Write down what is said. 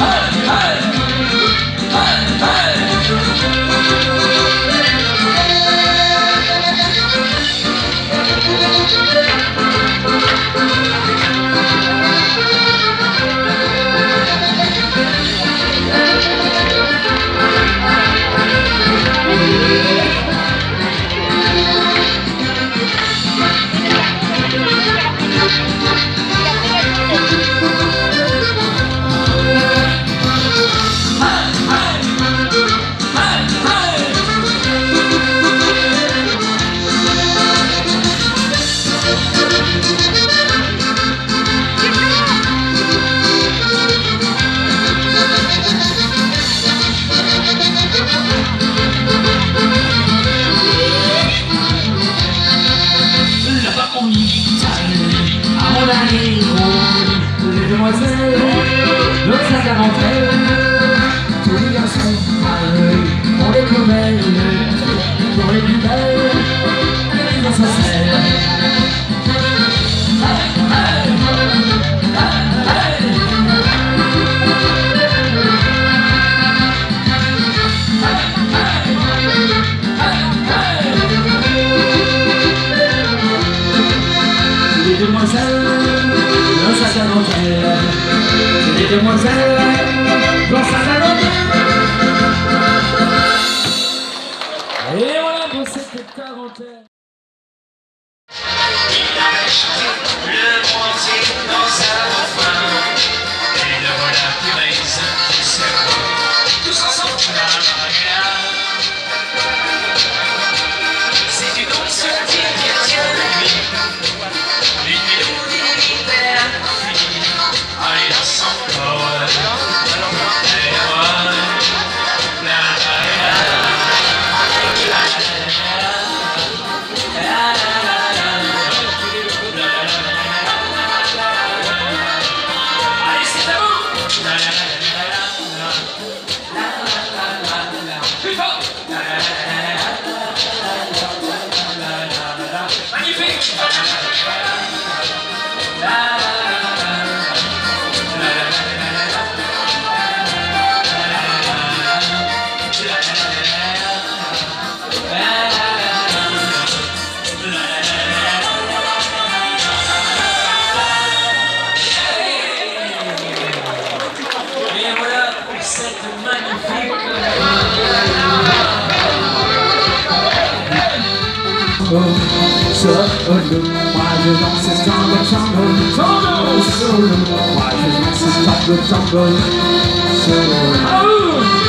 Les demoiselles, le sac à rentrer, tous les garçons pour les plus belles, pour les plus belles, les essentiels. Les demoiselles, le sac à dentelle. Les demoiselles, le sac à dentelle. Et voilà pour cette quarantaine. Il avait chanté le moitié dans sa fin. Et le voilà qui baise du cerveau. Tous ensemble, c'est du don ce qui tient la nuit. Une mélodie hyper infinie. Allez, danse encore. Solo, moi je danse tango, tango, tango, solo, moi je danse tango, tango, solo.